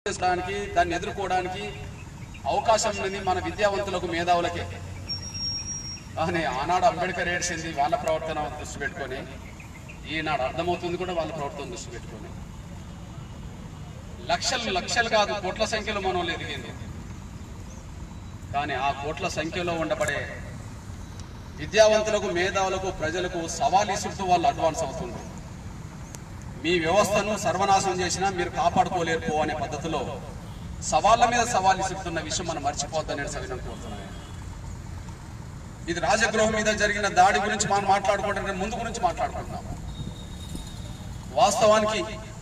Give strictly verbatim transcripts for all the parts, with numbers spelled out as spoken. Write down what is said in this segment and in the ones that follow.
చేసుకోవడానికి దాన్ని ఎదుర్కోవడానికి అవకాశం ఉన్నది మన విద్యావంతులకు మేధావులకే. కానీ ఆనాడు అంబేద్కర్ ఏడ్చింది వాళ్ళ ప్రవర్తన దృష్టి పెట్టుకొని, ఈనాడు అర్థమవుతుంది కూడా వాళ్ళ ప్రవర్తన దృష్టి పెట్టుకొని. లక్షలు లక్షలు కాదు కోట్ల సంఖ్యలో మనం ఎదిగింది. కానీ ఆ కోట్ల సంఖ్యలో ఉండబడే విద్యావంతులకు మేధావులకు ప్రజలకు సవాల్ ఇసురుతూ వాళ్ళు అడ్వాన్స్ అవుతుంది. మీ వ్యవస్థను సర్వనాశనం చేసినా మీరు కాపాడుకోలేరు పో అనే పద్ధతిలో సవాళ్ళ మీద సవాల్ ఇసురుతున్న విషయం మనం మర్చిపోద్దని సవినం కోరుతున్నాను. ఇది రాజగృహం మీద జరిగిన దాడి గురించి మనం మాట్లాడుకుంటే ముందు గురించి మాట్లాడుకుంటున్నాము. వాస్తవానికి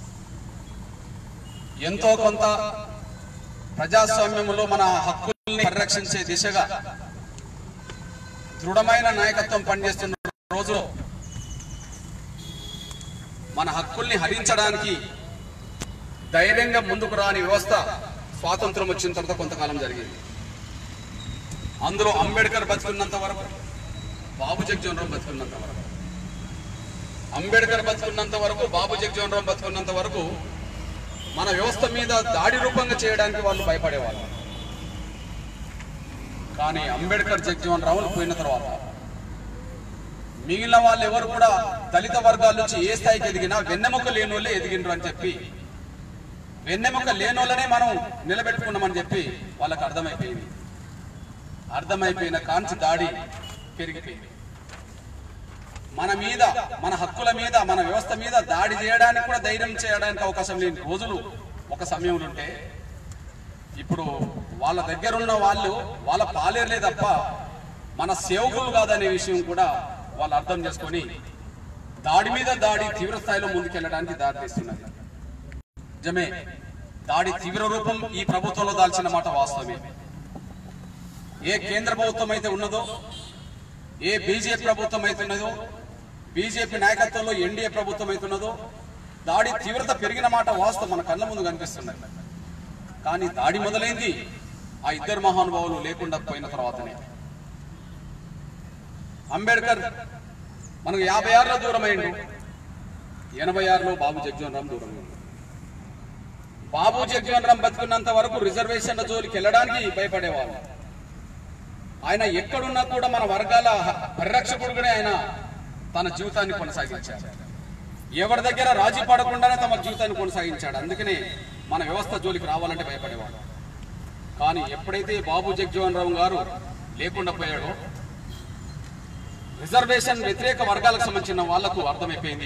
ఎంతో కొంత ప్రజాస్వామ్యంలో మన హక్కుల్ని పరిరక్షించే దిశగా దృఢమైన నాయకత్వం పనిచేస్తున్న రోజులో మన హక్కుల్ని హరించడానికి ధైర్యంగా ముందుకు రాని వ్యవస్థ స్వాతంత్రం వచ్చిన తర్వాత కొంతకాలం జరిగింది. అందులో అంబేద్కర్ బతుకున్నంత వరకు, బాబు జగజీవన్ రామ్ బతుకున్నంత వరకు, అంబేద్కర్ బతుకున్నంత వరకు బాబు జగజీవన్ రామ్ బతుకున్నంత వరకు మన వ్యవస్థ మీద దాడి రూపంగా చేయడానికి వాళ్ళు భయపడేవాళ్ళు. కానీ అంబేద్కర్ జగజీవన్ రామ్ పోయిన తర్వాత మిగిలిన వాళ్ళు ఎవరు కూడా దళిత వర్గాల నుంచి ఏ స్థాయికి ఎదిగినా వెన్నెముక లేనోళ్ళే ఎదిగినరు అని చెప్పి, వెన్నెముక లేనోళ్ళనే మనం నిలబెట్టుకున్నామని చెప్పి వాళ్ళకి అర్థమైపోయింది. అర్థమైపోయిన కాంచి దాడి పెరిగిపోయింది. మన మీద, మన హక్కుల మీద, మన వ్యవస్థ మీద దాడి చేయడానికి కూడా ధైర్యం చేయడానికి అవకాశం లేని రోజులు ఒక సమయంలో ఉంటే, ఇప్పుడు వాళ్ళ దగ్గర ఉన్న వాళ్ళు వాళ్ళ పాలేర్లే తప్ప మన సేవకులు కాదనే విషయం కూడా వాళ్ళు అర్థం చేసుకొని దాడి మీద దాడి తీవ్ర స్థాయిలో ముందుకెళ్ళడానికి దారి తీస్తున్నది. నిజమే, దాడి తీవ్ర రూపం ఈ ప్రభుత్వంలో దాల్చిన మాట వాస్తవమే. ఏ కేంద్ర ప్రభుత్వం అయితే ఉన్నదో, ఏ బీజేపీ ప్రభుత్వం అయితే ఉన్నదో, బీజేపీ నాయకత్వంలో ఎన్డీఏ ప్రభుత్వం అయితే ఉన్నదో, దాడి తీవ్రత పెరిగిన మాట వాస్తవం మన కళ్ళ ముందు కనిపిస్తున్నది. కానీ దాడి మొదలైంది ఆ ఇద్దరు మహానుభావులు లేకుండా పోయిన తర్వాతనే. అంబేద్కర్ మనకు యాభై ఆరులో దూరం అయిండు, ఎనభై ఆరులో బాబు జగజీవన్ రామ్ దూరం అయింది. బాబు జగజీవన్ రామ్ బతుకున్నంత వరకు రిజర్వేషన్ల జోలికి వెళ్ళడానికి భయపడేవాళ్ళు. ఆయన ఎక్కడున్నా కూడా మన వర్గాల పరిరక్షకుడుగానే ఆయన తన జీవితాన్ని కొనసాగించాడు. ఎవరి దగ్గర రాజీ పడకుండానే తమ జీవితాన్ని కొనసాగించాడు. అందుకనే మన వ్యవస్థ జోలికి రావాలంటే భయపడేవాడు. కానీ ఎప్పుడైతే బాబు జగజీవన్ రామ్ గారు లేకుండా పోయాడో, రిజర్వేషన్ వ్యతిరేక వర్గాలకు సంబంధించిన వాళ్లకు అర్థమైపోయింది,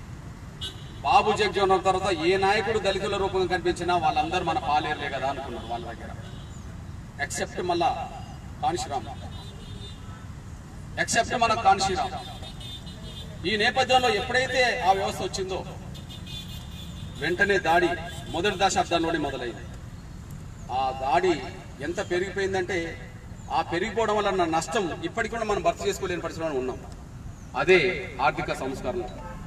బాబు జగజీవన్ రామ్ తర్వాత ఏ నాయకుడు దళితుల రూపంగా కనిపించినా వాళ్ళందరూ మన పాలేర్లే కదా అనుకున్నారు వాళ్ళ దగ్గర. ఎక్సెప్ట్ మళ్ళా కాన్షీరామ్, ఎక్సెప్ట్ మన కాన్షీరామ్. ఈ నేపథ్యంలో ఎప్పుడైతే ఆ వ్యవస్థ వచ్చిందో వెంటనే దాడి మొదటి దశాబ్దంలోనే మొదలైంది. ఆ దాడి ఎంత పెరిగిపోయిందంటే, ఆ పెరిగిపోవడం వల్ల నష్టం ఇప్పటికి కూడా మనం భర్తీ చేసుకోలేని పరిస్థితిలో ఉన్నాం. అదే ఆర్థిక సంస్కరణ.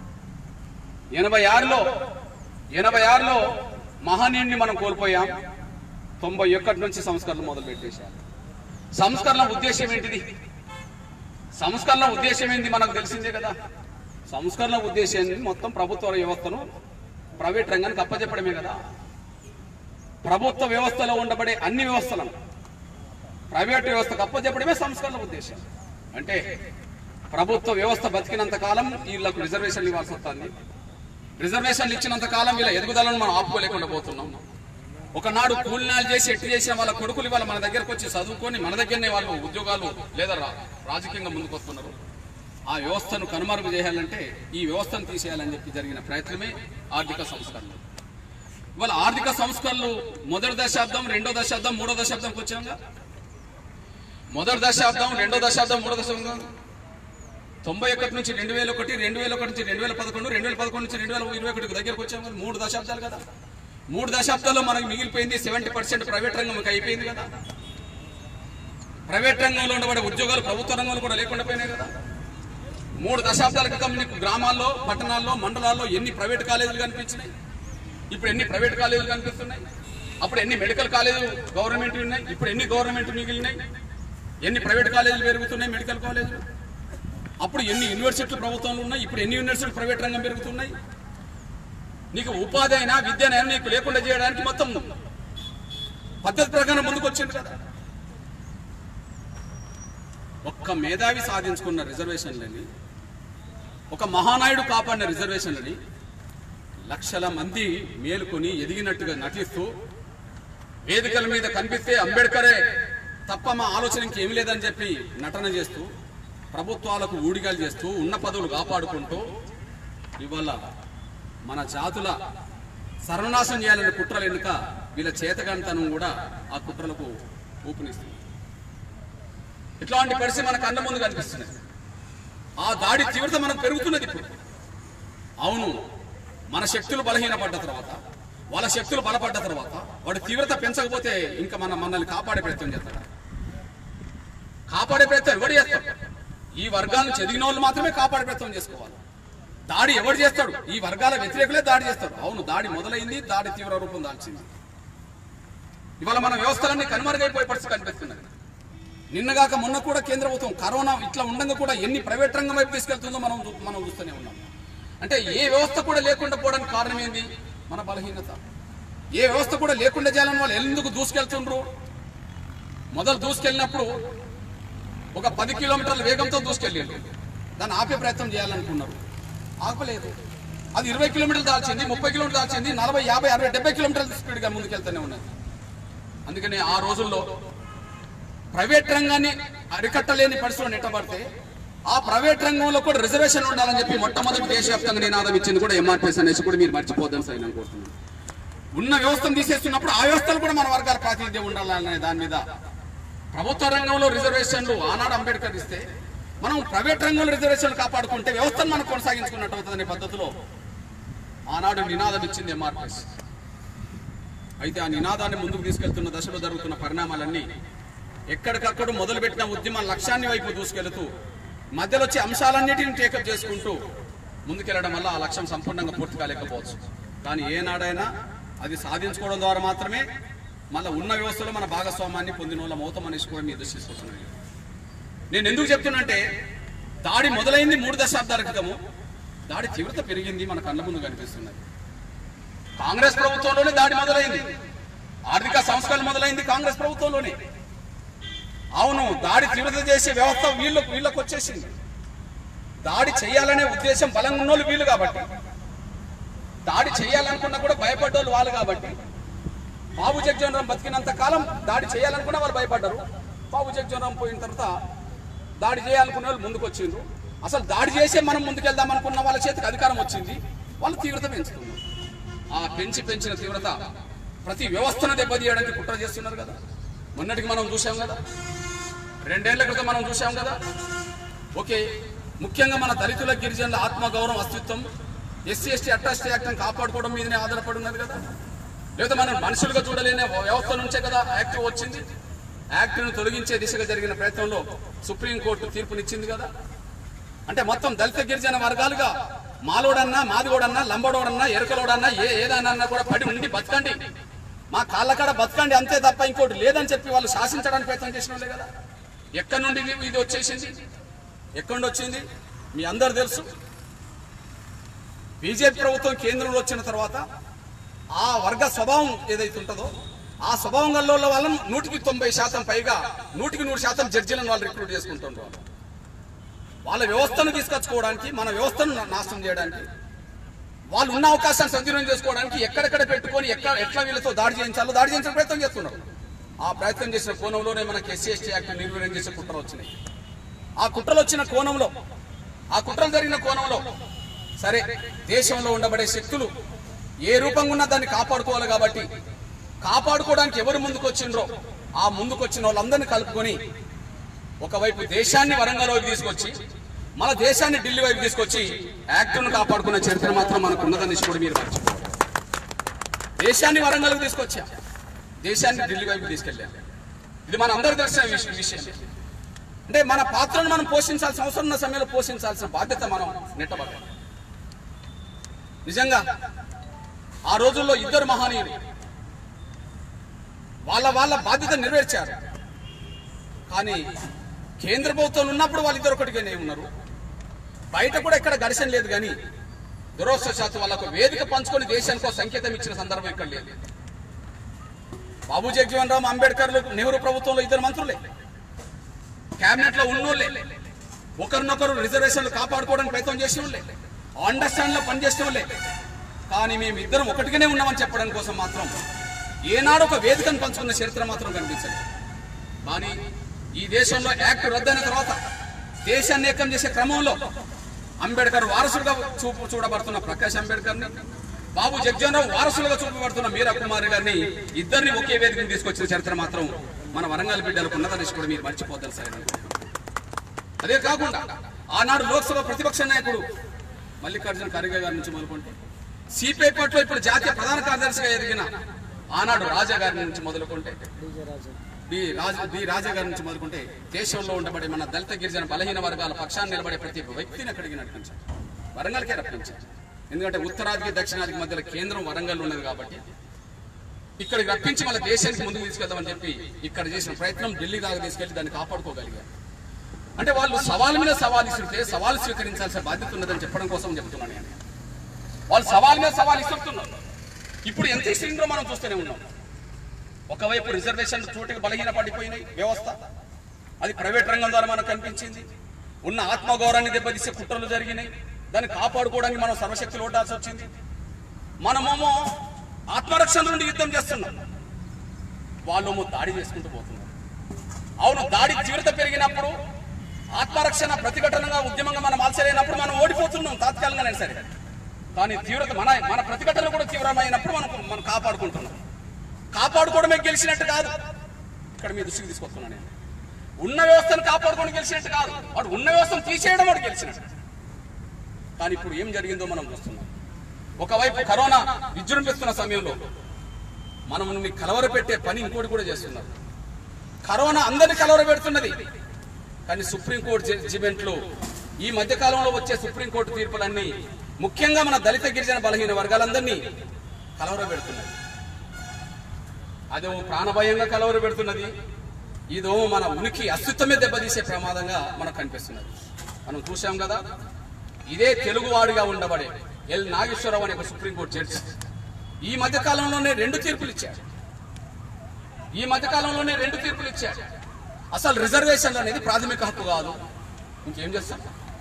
ఎనభై ఆరులో ఎనభై ఆరులో మహనీయుడిని మనం కోల్పోయాం. తొంభై ఒకటి నుంచి సంస్కరణ మొదలు పెట్టేశారు. సంస్కరణ ఉద్దేశం ఏంటిది? సంస్కరణ ఉద్దేశం ఏంటి మనకు తెలిసిందే కదా. సంస్కరణ ఉద్దేశం మొత్తం ప్రభుత్వ వ్యవస్థను ప్రైవేట్ రంగానికి అప్పచెప్పడమే కదా. ప్రభుత్వ వ్యవస్థలో ఉండబడే అన్ని వ్యవస్థలను ప్రైవేట్ వ్యవస్థకు అప్పచెప్పడమే సంస్కరణ ఉద్దేశం. అంటే ప్రభుత్వ వ్యవస్థ బతికినంత కాలం వీళ్ళకు రిజర్వేషన్లు ఇవ్వాల్సి వస్తుంది. రిజర్వేషన్లు ఇచ్చినంత కాలం వీళ్ళ ఎదుగుదలను మనం ఆపుకోలేకుండా పోతున్నాం. ఒకనాడు కూలినాలు చేసి ఎట్టి చేసిన వాళ్ళ కొడుకులు ఇవాళ మన దగ్గరకు వచ్చి చదువుకొని మన దగ్గరనే వాళ్ళు ఉద్యోగాలు లేదా రాజకీయంగా ముందుకు వస్తున్నారు. ఆ వ్యవస్థను కనుమరుగు చేయాలంటే ఈ వ్యవస్థను తీసేయాలని చెప్పి జరిగిన ప్రయత్నమే ఆర్థిక సంస్కరణ. ఇవాళ ఆర్థిక సంస్కరణలు మొదటి దశాబ్దం, రెండో దశాబ్దం, మూడో దశాబ్దంకి వచ్చాంగా. మొదటి దశాబ్దం, రెండో దశాబ్దం, మూడో దశాబ్దం తొంభై ఒకటి నుంచి రెండు వేల ఒకటి రెండు వేల ఒకటి నుంచి రెండు వేల పదకొండు రెండు వేల పదకొండు నుంచి రెండు వేల ఇరవై ఒకటికి దగ్గరకు వచ్చాము. మూడు దశాబ్దాలు కదా. మూడు దశాబ్దాల్లో మనకు మిగిలిపోయింది సెవెంటీ పర్సెంట్ ప్రైవేట్ రంగం అయిపోయింది కదా. ప్రైవేట్ రంగంలో ఉండబడే ఉద్యోగాలు ప్రభుత్వ రంగంలో కూడా లేకుండా పోయినాయి కదా. మూడు దశాబ్దాల క్రితం నీకు గ్రామాల్లో, పట్టణాల్లో, మండలాల్లో ఎన్ని ప్రైవేట్ కాలేజీలు కనిపించినాయి, ఇప్పుడు ఎన్ని ప్రైవేట్ కాలేజీలు కనిపిస్తున్నాయి. అప్పుడు ఎన్ని మెడికల్ కాలేజీలు గవర్నమెంట్ ఉన్నాయి, ఇప్పుడు ఎన్ని గవర్నమెంట్ మిగిలినాయి. ఎన్ని ప్రైవేట్ కాలేజీలు పెరుగుతున్నాయి, మెడికల్ కాలేజీలు. అప్పుడు ఎన్ని యూనివర్సిటీలు ప్రభుత్వంలో ఉన్నాయి, ఇప్పుడు ఎన్ని యూనివర్సిటీలు ప్రైవేట్ రంగం పెరుగుతున్నాయి. నీకు ఉపాధి అయినా విద్యనైనా నీకు లేకుండా చేయడానికి మొత్తం పద్ధతి ప్రకారం ముందుకు వచ్చింది కదా. ఒక్క మేధావి సాధించుకున్న రిజర్వేషన్లని, ఒక మహానాయుడు కాపాడిన రిజర్వేషన్లని లక్షల మంది మేలుకొని ఎదిగినట్టుగా నటిస్తూ వేదికల మీద కనిపిస్తే అంబేద్కరే తప్ప మా ఆలోచన ఇంకేమి లేదని చెప్పి నటన చేస్తూ ప్రభుత్వాలకు ఊడిగాలు చేస్తూ ఉన్న పదవులు కాపాడుకుంటూ ఇవాళ మన జాతుల సర్వనాశం చేయాలనే కుట్రలు ఎన్నుక వీళ్ళ చేతగానితనం కూడా ఆ కుట్రలకు ఊపునిస్తుంది. ఇట్లాంటి పరిస్థితి మన కళ్ళ ముందు కనిపిస్తున్నాయి. ఆ దాడి తీవ్రత మనకు పెరుగుతున్నది ఇప్పుడు. అవును, మన శక్తులు బలహీనపడ్డ తర్వాత, వాళ్ళ శక్తులు బలపడ్డ తర్వాత వాడు తీవ్రత పెంచకపోతే ఇంకా మన మనల్ని కాపాడే ప్రయత్నం చేస్తాడు. కాపాడే ప్రయత్నం ఎవరు చేస్తాడు? ఈ వర్గాలను చదివిన వాళ్ళు మాత్రమే కాపాడే ప్రయత్నం చేసుకోవాలి. దాడి ఎవరు చేస్తాడు? ఈ వర్గాల వ్యతిరేకులే దాడి చేస్తాడు. అవును, దాడి మొదలైంది, దాడి తీవ్ర రూపం దాల్చింది. ఇవాళ మన వ్యవస్థలన్నీ కనుమరుగైపోయే పరిస్థితి కనిపిస్తున్నది. నిన్నగాక మొన్న కూడా కేంద్ర ప్రభుత్వం కరోనా ఇట్లా ఉండగా కూడా ఎన్ని ప్రైవేట్ రంగం వైపు తీసుకెళ్తుందో మనం మనం చూస్తూనే ఉన్నాం. అంటే ఏ వ్యవస్థ కూడా లేకుండా పోవడానికి కారణం ఏంది? మన బలహీనత. ఏ వ్యవస్థ కూడా లేకుండా చేయాలని వాళ్ళు ఎందుకు దూసుకెళ్తుండ్రు? మొదలు దూసుకెళ్ళినప్పుడు ఒక పది కిలోమీటర్ల వేగంతో దూసుకెళ్ళారు. దాన్ని ఆపే ప్రయత్నం చేయాలనుకున్నారు, ఆపలేదు. అది ఇరవై కిలోమీటర్లు దాల్చింది, ముప్పై కిలోమీటర్లు దాల్చింది, నలభై యాభై అరవై డెబ్బై కిలోమీటర్ల స్పీడ్గా ముందుకెళ్తూనే ఉన్నది. అందుకని ఆ రోజుల్లో ప్రైవేట్ రంగాన్ని అరికట్టలేని పరిస్థితులు నెట్టబడితే ఆ ప్రైవేట్ రంగంలో కూడా రిజర్వేషన్ ఉండాలని చెప్పి మొట్టమొదటి దేశవ్యాప్తంగా నినాదం ఇచ్చింది కూడా ఎంఆర్పీఎస్ అనేసి కూడా మీరు మర్చిపోద్దని సైన్ అనుకుంటున్నాను. ఉన్న వ్యవస్థను తీసేస్తున్నప్పుడు ఆ వ్యవస్థలు కూడా మన వర్గాల ప్రాతినిధ్యం ఉండాలనే దాని మీద ప్రభుత్వ రంగంలో రిజర్వేషన్లు ఆనాడు అంబేద్కర్ ఇస్తే మనం ప్రైవేట్ రంగంలో రిజర్వేషన్లు కాపాడుకుంటే వ్యవస్థను మనం కొనసాగించుకున్నట్టు అవుతుందనే పద్ధతిలో ఆనాడు నినాదం ఇచ్చింది ఎంఆర్పీఎస్. అయితే ఆ నినాదాన్ని ముందుకు తీసుకెళ్తున్న దశలో జరుగుతున్న పరిణామాలన్నీ ఎక్కడికక్కడ మొదలుపెట్టిన ఉద్యమ లక్ష్యాన్ని వైపు దూసుకెళ్తూ మధ్యలో వచ్చే అంశాలన్నిటిని టేకప్ చేసుకుంటూ ముందుకెళ్లడం వల్ల ఆ లక్ష్యం సంపూర్ణంగా పూర్తి కాలేకపోవచ్చు. కానీ ఏనాడైనా అది సాధించుకోవడం ద్వారా మాత్రమే మళ్ళీ ఉన్న వ్యవస్థలో మన భాగస్వామ్యాన్ని పొందిన వాళ్ళ మౌతం అనేసి కూడా మీరు దృష్టిస్తున్నాను. నేను ఎందుకు చెప్తున్నంటే దాడి మొదలైంది మూడు దశాబ్దాల క్రితము, దాడి తీవ్రత పెరిగింది మన కళ్ళ ముందు కనిపిస్తున్నది. కాంగ్రెస్ ప్రభుత్వంలోనే దాడి మొదలైంది, ఆర్థిక సంస్కరణ మొదలైంది కాంగ్రెస్ ప్రభుత్వంలోనే. అవును, దాడి తీవ్రత చేసే వ్యవస్థ వీళ్ళకు వీళ్ళకు వచ్చేసింది. దాడి చేయాలనే ఉద్దేశం బలంగా ఉన్నోళ్ళు వీళ్ళు కాబట్టి, దాడి చేయాలనుకున్నా కూడా భయపడ్డోళ్ళు వాళ్ళు కాబట్టి, బాబు జగజ్జీవన్ బతికినంత కాలం దాడి చేయాలనుకున్నా వాళ్ళు భయపడ్డారు. బాబు జగజ్జీవన్ పోయిన తర్వాత దాడి చేయాలనుకునే వాళ్ళు ముందుకు వచ్చిండ్రు. అసలు దాడి చేసే మనం ముందుకెళ్దాం అనుకున్న వాళ్ళ చేతికి అధికారం వచ్చింది, వాళ్ళు తీవ్రత పెంచుతున్నారు. ఆ పెంచి పెంచిన తీవ్రత ప్రతి వ్యవస్థను దెబ్బతీయడానికి కుట్ర చేస్తున్నారు కదా. మొన్నటికి మనం చూసాం కదా, రెండేళ్ల క్రితం మనం చూసాం కదా. ఓకే, ముఖ్యంగా మన దళితుల గిరిజనుల ఆత్మగౌరవం అస్తిత్వం ఎస్సీ ఎస్టీ అట్రాసిటీ యాక్ట్ కాపాడుకోవడం మీదనే ఆధారపడి ఉన్నది కదా. లేదా మనం మనుషులుగా చూడలేని వ్యవస్థ నుంచే కదా యాక్ట్ వచ్చింది. యాక్ట్ను తొలగించే దిశగా జరిగిన ప్రయత్నంలో సుప్రీంకోర్టు తీర్పునిచ్చింది కదా. అంటే మొత్తం దళిత గిరిజన వర్గాలుగా మాలోడన్నా మాదిగోడన్నా లంబడోడన్నా ఎరకలోడన్నా ఏ ఏదన్నా కూడా పడి ఉండి బతకండి, మా కాళ్ళకాడ బతకండి అంతే తప్ప ఇంకోటి లేదని చెప్పి వాళ్ళు శాసించడానికి ప్రయత్నం చేసిన వాళ్ళే కదా. ఎక్కడి నుండి ఇది వచ్చేసింది? ఎక్కడి నుండి వచ్చింది మీ అందరు తెలుసు. బీజేపీ ప్రభుత్వం కేంద్రంలో వచ్చిన తర్వాత ఆ వర్గ స్వభావం ఏదైతే ఉంటుందో ఆ స్వభావం గల్లో వాళ్ళని నూటికి తొంభై శాతం పైగా నూటికి నూరు శాతం జడ్జీలను వాళ్ళు రిక్రూట్ చేసుకుంటున్నారు. వాళ్ళ వ్యవస్థను తీసుకొచ్చుకోవడానికి, మన వ్యవస్థను నాశనం చేయడానికి, వాళ్ళు ఉన్న అవకాశాన్ని సద్వినియోగం చేసుకోవడానికి ఎక్కడెక్కడ పెట్టుకొని ఎక్కడ ఎట్లా వీళ్ళతో దాడి చేయించాలో దాడి చేయించే ప్రయత్నం చేస్తున్నారు. ఆ ప్రయత్నం చేసిన కోణంలోనే మనకి ఎస్సీ ఎస్టీ యాక్ట్ నిర్వీర్యం చేసే కుట్రలు వచ్చినాయి. ఆ కుట్రలు వచ్చిన కోణంలో, ఆ కుట్రలు జరిగిన కోణంలో సరే దేశంలో ఉండబడే శక్తులు ఏ రూపంగా ఉన్నా దాన్ని కాపాడుకోవాలి కాబట్టి కాపాడుకోవడానికి ఎవరు ముందుకు వచ్చిండ్రో ఆ ముందుకు వచ్చిన వాళ్ళందరినీ కలుపుకొని ఒకవైపు దేశాన్ని వరంగల్ వైపు తీసుకొచ్చి మన దేశాన్ని ఢిల్లీ వైపు తీసుకొచ్చి యాక్ట్ను కాపాడుకున్న చరిత్ర మాత్రం మనకు ఉన్నదని కూడా మీరు మర్చిపోవాలి. దేశాన్ని వరంగల్కి తీసుకొచ్చా, దేశాన్ని ఢిల్లీ వైపు తీసుకెళ్ళాం. ఇది మన అందరూ తెలిసిన విషయం. అంటే మన పాత్రను మనం పోషించాల్సిన అవసరం ఉన్న సమయంలో పోషించాల్సిన బాధ్యత మనం నెట్టబడ్డాం. నిజంగా ఆ రోజుల్లో ఇద్దరు మహనీయులు వాళ్ళ వాళ్ళ బాధ్యత నెరవేర్చారు. కానీ కేంద్ర ప్రభుత్వం ఉన్నప్పుడు వాళ్ళిద్దరు ఒకటిగానే ఉన్నారు, బయట కూడా ఎక్కడ ఘర్షణ లేదు. కానీ దురదృష్టవశాత్తు వాళ్ళకు వేదిక పంచుకొని దేశానికి సంకేతం ఇచ్చిన సందర్భం ఇక్కడ లేదు. బాబు జగజీవన్ రామ్ అంబేద్కర్లు నెహ్రూ ప్రభుత్వంలో ఇద్దరు మంత్రులే, కేబినెట్ లో ఉన్నోళ్ళే, ఒకరినొకరు రిజర్వేషన్లు కాపాడుకోవడానికి ప్రయత్నం చేసిన వాళ్ళే, అండర్స్టాండ్ లో పనిచేసిన వాళ్ళే. కానీ మేము ఇద్దరం ఒకటిగానే ఉన్నామని చెప్పడం కోసం మాత్రం ఏనాడు ఒక వేదికను పంచుకున్న చరిత్ర మాత్రం కనిపించలేదు. కానీ ఈ దేశంలో యాక్ట్ రద్దయిన తర్వాత దేశాన్ని ఏకం చేసే క్రమంలో అంబేద్కర్ వారసులుగా చూపు చూడబడుతున్న ప్రకాష్ అంబేద్కర్ని, బాబు జగజీవన్ రావు వారసులుగా చూపబడుతున్న మీరా కుమారి గారిని ఇద్దరిని ఒకే వేదికను తీసుకొచ్చిన చరిత్ర మాత్రం మన వరంగల్ బిడ్డలకు ఉన్నదని కూడా మీరు మర్చిపోతారు సార్. అదే కాకుండా ఆనాడు లోక్సభ ప్రతిపక్ష నాయకుడు మల్లికార్జున ఖర్గే గారి నుంచి మొదలుకుంటే సిపిఐ పార్టీలో ఇప్పుడు జాతీయ ప్రధాన కార్యదర్శిగా ఎదిగిన ఆనాడు రాజా గారి నుంచి మొదలుకుంటే బి రాజా బి రాజా గారి నుంచి మొదలుకుంటే దేశంలో ఉండబడే మన దళిత గిరిజన బలహీన వర్గాల పక్షాన్ని నిలబడే ప్రతి వ్యక్తిని అక్కడికి నడిపించారు, వరంగల్కే రప్పించారు. ఎందుకంటే ఉత్తరాదికి దక్షిణాదికి మధ్యలో కేంద్రం వరంగల్ ఉన్నది కాబట్టి ఇక్కడికి రప్పించి మన దేశానికి ముందుకు తీసుకెళ్దామని చెప్పి ఇక్కడ చేసిన ప్రయత్నం ఢిల్లీ దాకా తీసుకెళ్లి దాన్ని కాపాడుకోగలిగారు. అంటే వాళ్ళు సవాల్ మీద సవాల్ ఇస్తుంటే సవాల్ స్వీకరించాల్సిన బాధ్యత ఉన్నదని చెప్పడం కోసం చెప్తున్నాను నేను. వాళ్ళు సవాల్ మీద సవాల్ ఇస్తున్నారు. ఇప్పుడు ఎంత ఇస్తుందో మనం చూస్తూనే ఉన్నాం. ఒకవైపు రిజర్వేషన్ చోటుకి బలహీన పడిపోయినాయి వ్యవస్థ, అది ప్రైవేట్ రంగం ద్వారా మనకు కనిపించింది. ఉన్న ఆత్మగౌరవాన్ని దెబ్బతీసే కుట్రలు జరిగినాయి, దాన్ని కాపాడుకోవడానికి మనం సర్వశక్తులు ఓటాల్సి వచ్చింది. మనమేమో ఆత్మరక్షణ నుండి యుద్ధం చేస్తున్నాం, వాళ్ళేమో దాడి చేసుకుంటూ పోతున్నారు. అవును, దాడి తీవ్రత పెరిగినప్పుడు ఆత్మరక్షణ ప్రతిఘటనగా ఉద్యమంగా మనం ఆల్సరైనప్పుడు మనం ఓడిపోతున్నాం తాత్కాలికంగానే సరే. కానీ తీవ్రత మన మన ప్రతిఘటన కూడా తీవ్రమైనప్పుడు మనం మనం కాపాడుకుంటున్నాం. కాపాడుకోవడమే గెలిచినట్టు కాదు, ఇక్కడ మీ దృష్టికి తీసుకొస్తున్నాను నేను. ఉన్న వ్యవస్థను కాపాడుకోవడం గెలిచినట్టు కాదు, వాడు ఉన్న వ్యవస్థను తీసేయడం వాడు గెలిచినట్టు. కానీ ఇప్పుడు ఏం జరిగిందో మనం చూస్తున్నాం. ఒకవైపు కరోనా విజృంభిస్తున్న సమయంలో మనం కలవరపెట్టే పని ఇంకోటి కూడా చేస్తున్నారు. కరోనా అందరినీ కలవరపెడుతున్నది. కానీ సుప్రీంకోర్టు జడ్జిమెంట్లు ఈ మధ్య కాలంలో వచ్చే సుప్రీంకోర్టు తీర్పులన్నీ ముఖ్యంగా మన దళిత గిరిజన బలహీన వర్గాలందరినీ కలవరపెడుతున్నది. అదో ప్రాణభయంగా కలవరపెడుతున్నది, ఇదో మన ఉనికి అస్తిత్వమే దెబ్బతీసే ప్రమాదంగా మనకు కనిపిస్తున్నది. మనం చూసాం కదా, ఇదే తెలుగువాడిగా ఉండబడే ఎల్ నాగేశ్వరరావు అనే ఒక సుప్రీంకోర్టు జడ్జి ఈ మధ్య కాలంలోనే రెండు తీర్పులు ఇచ్చాడు. ఈ మధ్య కాలంలోనే రెండు తీర్పులు ఇచ్చాడు. అసలు రిజర్వేషన్లు అనేది ప్రాథమిక హక్కు కాదు, ఇంకేం చేస్తాం,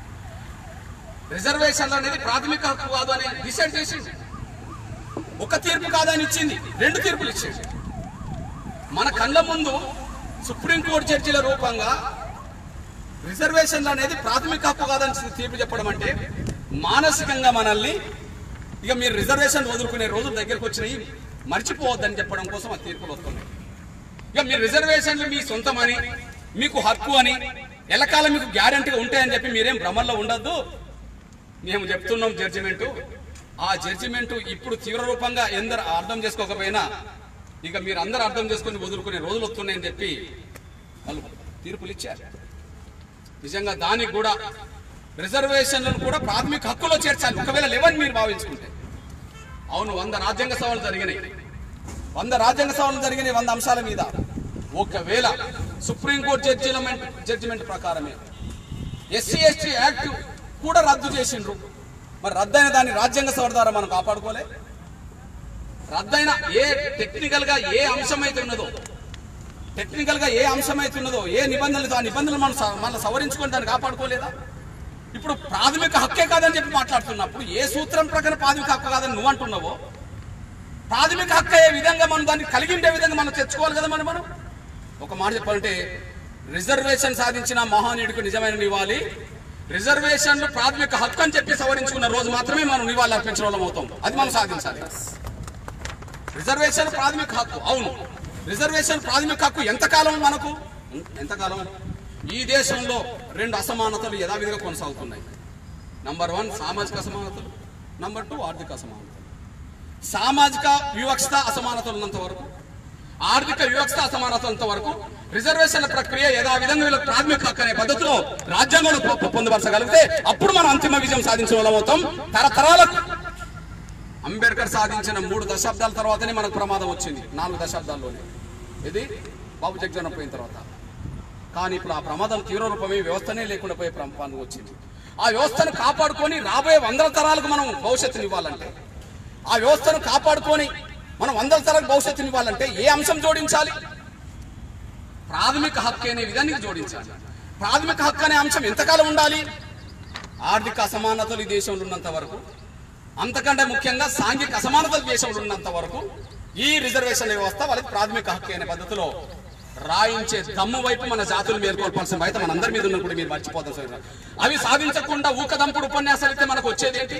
రిజర్వేషన్లు అనేది ప్రాథమిక హక్కు కాదు అని డిసైడ్ చేసింది. ఒక తీర్పు కాదని ఇచ్చింది, రెండు తీర్పులు ఇచ్చింది. మన కళ్ళ ముందు సుప్రీంకోర్టు జడ్జిల రూపంగా రిజర్వేషన్లు అనేది ప్రాథమిక హక్కు కాదని తీర్పు చెప్పడం అంటే మానసికంగా మనల్ని ఇక మీరు రిజర్వేషన్ వదులుకునే రోజులు దగ్గరకు వచ్చినాయి, మర్చిపోవద్దని చెప్పడం కోసం ఆ తీర్పులు వస్తున్నాయి. ఇక మీరు రిజర్వేషన్లు మీ సొంతమని, మీకు హక్కు అని, ఎల్లకాలం మీకు గ్యారెంటీగా ఉంటాయని చెప్పి మీరేం భ్రమల్లో ఉండద్దు. మేము చెప్తున్నాం జడ్జిమెంటు, ఆ జడ్జిమెంటు ఇప్పుడు తీవ్ర రూపంగా ఎందరు అర్థం చేసుకోకపోయినా ఇక మీరు అందరూ అర్థం చేసుకుని వదులుకునే రోజులు వస్తున్నాయని చెప్పి వాళ్ళు తీర్పులు ఇచ్చారు. నిజంగా దానికి కూడా రిజర్వేషన్లను కూడా ప్రాథమిక హక్కులో చేర్చాలి ఒకవేళ లేవని మీరు భావించుకుంటే. అవును, వంద రాజ్యాంగ సభలు జరిగినాయి, వంద రాజ్యాంగ సభలు జరిగినాయి వంద అంశాల మీద. ఒకవేళ సుప్రీంకోర్టు జడ్జిమెంట్ జడ్జిమెంట్ ప్రకారమే ఎస్సీ ఎస్టీ యాక్ట్ కూడా రద్దు చేసిండ్రు, మరి రద్దయిన దాన్ని రాజ్యాంగ సభ ద్వారా మనం కాపాడుకోలే. రద్దయిన ఏ టెక్నికల్ గా ఏ అంశం అయితే ఉన్నదో, టెక్నికల్ గా ఏ అంశం అయితే ఉన్నదో, ఏ నిబంధనలు ఆ నిబంధనలు మనం మనం సవరించుకొని దాన్ని కాపాడుకోలేదా? ఇప్పుడు ప్రాథమిక హక్కే కాదని చెప్పి మాట్లాడుతున్నప్పుడు ఏ సూత్రం ప్రకారం ప్రాథమిక హక్కు కాదని నువ్వు అంటున్నావో, ప్రాథమిక హక్కు అయ్యే విధంగా మనం దాన్ని కలిగి ఉండే విధంగా మనం తెచ్చుకోవాలి కదా. మనం మనం ఒక మాట చెప్పాలంటే రిజర్వేషన్ సాధించిన మహానీయుడికి నిజమైన నివాళి రిజర్వేషన్లు ప్రాథమిక హక్కు అని చెప్పి సవరించుకున్న రోజు మాత్రమే మనం నివాళి అర్పించిన వాళ్ళం అవుతాం. అది మనం సాధించాలి. రిజర్వేషన్ ప్రాథమిక హక్కు, అవును, రిజర్వేషన్ ప్రాథమిక హక్కు ఎంతకాలం మనకు ఎంతకాలం ఈ దేశంలో రెండు అసమానతలు యథావిధిగా కొనసాగుతున్నాయి. నంబర్ వన్ సామాజిక అసమానతలు, నంబర్ టూ ఆర్థిక అసమానతలు. సామాజిక వివక్షత అసమానతలు ఉన్నంత వరకు, ఆర్థిక వివక్షత అసమానతలంత వరకు రిజర్వేషన్ల ప్రక్రియ యథావిధంగా వీళ్ళకి ప్రాథమిక హక్కు అనే పద్ధతిలో రాజ్యాంగంలో పొందుపరచగలిగితే అప్పుడు మనం అంతిమ విజయం సాధించిన వాళ్ళం అవుతాం. తరతరాలకు అంబేద్కర్ సాధించిన మూడు దశాబ్దాల తర్వాతనే మనకు ప్రమాదం వచ్చింది, నాలుగు దశాబ్దాల్లోనే, ఇది బాబు జగజీవన్ పోయిన తర్వాత. కానీ ఇప్పుడు ఆ ప్రమాదం తీవ్ర రూపమే వ్యవస్థనే లేకుండా పోయే ప్రమాదం వచ్చింది. ఆ వ్యవస్థను కాపాడుకొని రాబోయే వందల తరాలకు మనం భవిష్యత్తుని ఇవ్వాలంటే, ఆ వ్యవస్థను కాపాడుకొని మనం వందల తరాలకు భవిష్యత్తుని ఇవ్వాలంటే ఏ అంశం జోడించాలి? ప్రాథమిక హక్కు అనే విధానికి జోడించాలి. ప్రాథమిక హక్కు అనే అంశం ఎంతకాలం ఉండాలి? ఆర్థిక అసమానతలు ఈ దేశంలో ఉన్నంత వరకు, అంతకంటే ముఖ్యంగా సాంఘిక అసమానతలు దేశంలో ఉన్నంత వరకు ఈ రిజర్వేషన్ వ్యవస్థ వాళ్ళకి ప్రాథమిక హక్కు అనే పద్ధతిలో రాయించే దమ్ము వైపు మన జాతులు మేల్కొల్పాల్సిన బాధ్యత మనందరి మీద ఉన్న కూడా మీరు మర్చిపోతాం సార్. అవి సాధించకుండా ఊకదంపుడు ఉపన్యాసాలు అయితే మనకు వచ్చేది ఏంటి?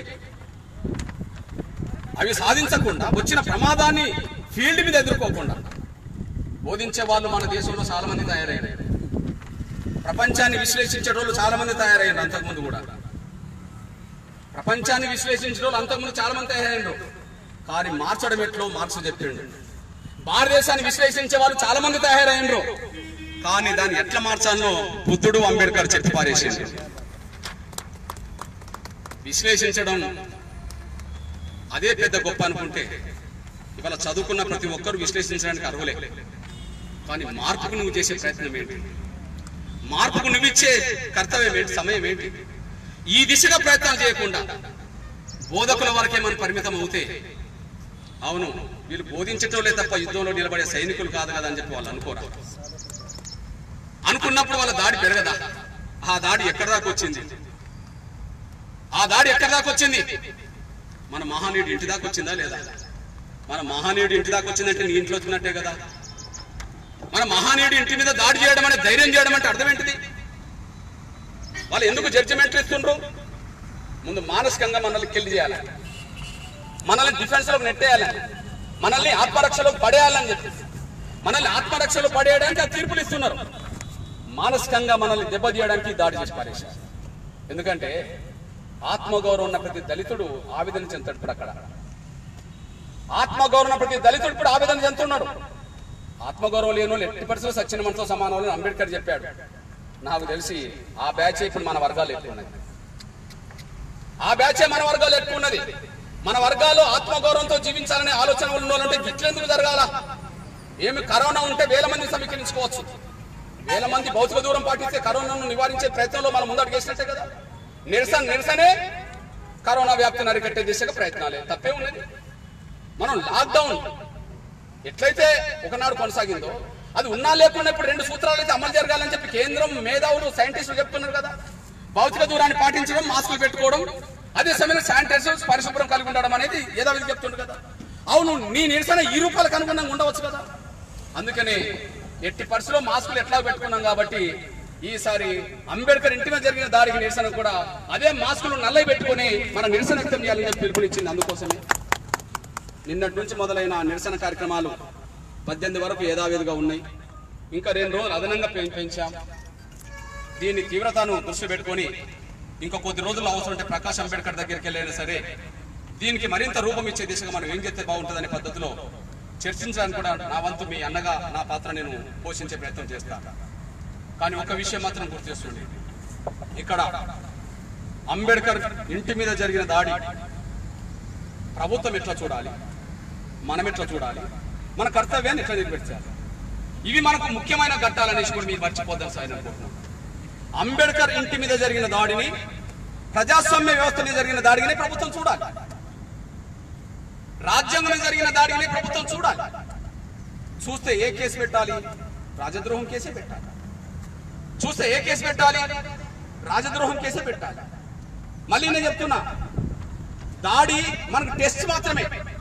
అవి సాధించకుండా వచ్చిన ప్రమాదాన్ని ఫీల్డ్ మీద ఎదుర్కోకుండా బోధించే వాళ్ళు మన దేశంలో చాలా మంది తయారయ్యారు. ప్రపంచాన్ని విశ్లేషించే వాళ్ళు చాలా మంది తయారయ్యారు. అంతకుముందు కూడా ప్రపంచాన్ని విశ్లేషించే వాళ్ళు అంతకుముందు చాలా మంది తయారయ్యారు. కానీ మార్చడం ఎట్లో మార్క్స్ చెప్పిండు. భారతదేశాన్ని విశ్లేషించే వాళ్ళు చాలా మంది తయారయ్యారు. కానీ దాన్ని ఎట్లా మార్చాలో బుద్ధుడు, అంబేద్కర్ చెప్పి పారేసింది. విశ్లేషించడం అదే పెద్ద గొప్ప అనుకుంటే ఇవాళ చదువుకున్న ప్రతి ఒక్కరు విశ్లేషించడానికి అర్హులే. కానీ మార్పుకు నువ్వు చేసే ప్రయత్నం ఏంటి? మార్పుకు నువ్వు ఇచ్చే కర్తవ్యం ఏంటి? సమయం ఏంటి? ఈ దిశగా ప్రయత్నాలు చేయకుండా బోధకుల వరకే మనం పరిమితం అవుతే, అవును వీళ్ళు బోధించటోలే తప్ప యుద్ధంలో నిలబడే సైనికులు కాదు కదా అని చెప్పి వాళ్ళు అనుకోరా. అనుకున్నప్పుడు వాళ్ళ దాడి పెరగదా? ఆ దాడి ఎక్కడి దాకా వచ్చింది? ఆ దాడి ఎక్కడి దాకా వచ్చింది? మన మహానీయుడు ఇంటి దాకా వచ్చిందా లేదా? మన మహానీయుడు ఇంటి దాకా వచ్చిందంటే నీ ఇంట్లో వచ్చినట్టే కదా. మన మహానీయుడు ఇంటి మీద దాడి చేయడం అంటే, ధైర్యం చేయడం అంటే అర్థం ఏంటిది? వాళ్ళు ఎందుకు జడ్జిమెంట్లు ఇస్తుండ్రు? ముందు మానసికంగా మనల్ని కిల్ చేయాలి, మనల్ని డిఫెన్స్ లోకి నెట్టేయాలని, మనల్ని ఆత్మరక్షలోకి పడేయాలని చెప్పి మనల్ని ఆత్మరక్షలో పడేయడానికి ఆ తీర్పులు ఇస్తున్నారు. మానసికంగా మనల్ని దెబ్బతీయడానికి దాడి చేసి పారేశారు. ఎందుకంటే ఆత్మగౌరవం ఉన్న ప్రతి దళితుడు ఆవేదన చెందుతాడు. ఇప్పుడు అక్కడ ఆత్మగౌరవం ఉన్న ప్రతి దళితుడు ఇప్పుడు ఆవేదన చెందుతున్నాడు. ఆత్మగౌరవం లేని వాళ్ళు ఎట్టి పరిస్థితుల్లో సచ్చిన మనతో సమానం అంబేద్కర్ చెప్పాడు. నాకు తెలిసి ఆ బ్యాచ్ ఇప్పుడు మన వర్గాలు ఎక్కువ ఉన్నది. ఆ బ్యాచే మన వర్గాలు ఎక్కువ ఉన్నది. మన వర్గాలు ఆత్మగౌరవంతో జీవించాలనే ఆలోచన ఉండాలంటే గిట్లెందుకు జరగాల? ఏమి కరోనా ఉంటే వేల మంది సమీకరించుకోవచ్చు. వేల మంది భౌతిక దూరం పాటిస్తే కరోనాను నివారించే ప్రయత్నంలో మనం ముందడుగు వేసినట్టే కదా. నిరసన నిరసనే కరోనా వ్యాప్తిని అరికట్టే దిశగా ప్రయత్నాలే, తప్పే ఉన్నది. మనం లాక్డౌన్ ఎట్లయితే ఒకనాడు కొనసాగిందో అది ఉన్నా లేకుండా ఇప్పుడు రెండు సూత్రాలు అయితే అమలు జరగాలని చెప్పి కేంద్రం మేధావులు సైంటిస్టులు చెప్తున్నారు కదా. భౌతిక దూరాన్ని పాటించడం, మాస్కులు పెట్టుకోవడం, అదే సమయంలో శానిటైజర్స్ పరిశుభ్రం కలిగి ఉండడం అనేది ఏదావిధి చెప్తుండ్రు కదా. అవును, నీ నిరసన ఈ రూపాయలకు అనుగుణంగా ఉండవచ్చు కదా. అందుకనే ఎట్టి పరిస్థితుల్లో మాస్కులు ఎట్లా పెట్టుకున్నాం కాబట్టి ఈసారి అంబేద్కర్ ఇంటి మీద జరిగిన దాడికి నిరసన కూడా అదే మాస్కులు నల్లయి పెట్టుకుని మన నిరసన వ్యక్తం చేయాలని చెప్పి పిలుపునిచ్చింది. అందుకోసమే నిన్నటి నుంచి మొదలైన నిరసన కార్యక్రమాలు పద్దెనిమిది వరకు యథావిధిగా ఉన్నాయి. ఇంకా రెండు రోజులు అదనంగా పెంచాం. దీని తీవ్రతను దృష్టి పెట్టుకొని ఇంకా కొద్ది రోజులు అవసరం ఉంటే ప్రకాష్ అంబేద్కర్ దగ్గరికి వెళ్ళైనా సరే దీనికి మరింత రూపం ఇచ్చే దిశగా మనం ఏం చేస్తే బాగుంటుందనే పద్ధతిలో చర్చించడానికి కూడా నా వంతు మీ అన్నగా నా పాత్ర నేను పోషించే ప్రయత్నం చేస్తాను. కానీ ఒక విషయం మాత్రం గుర్తు చేస్తుంది, ఇక్కడ అంబేద్కర్ ఇంటి మీద జరిగిన దాడి ప్రభుత్వం ఎట్లా చూడాలి, మనం ఎట్లా చూడాలి, మన కర్తవ్యాన్ని ఎట్లా నిలబెట్టాలి, ఇవి మనకు ముఖ్యమైన ఘట్టాలనేసి కూడా మీరు మర్చిపోద్దాం సార్ అనుకుంటున్నాం. అంబేద్కర్ ఇంటి మీద జరిగిన దాడిని, ప్రజాస్వామ్య వ్యవస్థ మీద జరిగిన దాడిని ప్రభుత్వం చూడాలి. రాజ్యాంగం మీద జరిగిన దాడిని ప్రభుత్వం చూడాలి. చూస్తే ఏ కేసు పెట్టాలి? రాజద్రోహం కేసే పెట్టాలి. చూస్తే ఏ కేసు పెట్టాలి? రాజద్రోహం కేసే పెట్టాలి. మళ్ళీ నేను చెప్తున్నా, దాడి మనకు టెస్ట్ మాత్రమే.